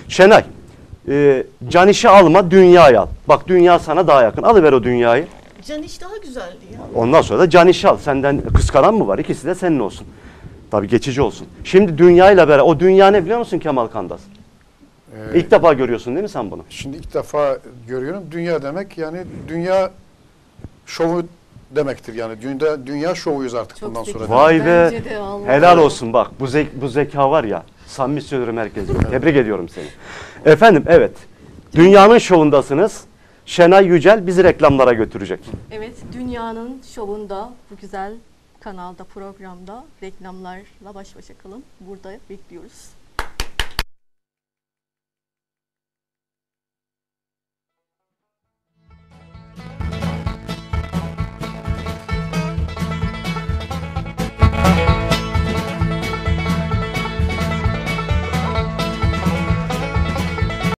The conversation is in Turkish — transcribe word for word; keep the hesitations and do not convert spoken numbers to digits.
Şenay, e, Caniş'i alma, dünyayı al. Bak dünya sana daha yakın. Alıver o dünyayı. Caniş daha güzeldi ya. Ondan sonra da Caniş'i al. Senden kıskanan mı var? İkisi de senin olsun. Tabii geçici olsun. Şimdi dünyayla beraber. O dünya ne biliyor musun Kemal Kandas? Ee, İlk defa görüyorsun değil mi sen bunu? Şimdi ilk defa görüyorum. Dünya demek yani dünya şovu demektir. Yani dünya, dünya şovuyuz artık Çok bundan zeki. sonra. Vay be. Bence de, Allah Helal Allah. olsun bak. Bu, zek bu zeka var ya. Samimi söylüyorum herkese. Tebrik ediyorum seni. Efendim evet. Dünyanın şovundasınız. Şenay Yücel bizi reklamlara götürecek. Evet, Dünya'nın şovunda, bu güzel kanalda, programda reklamlarla baş başa kalın. Burada bekliyoruz.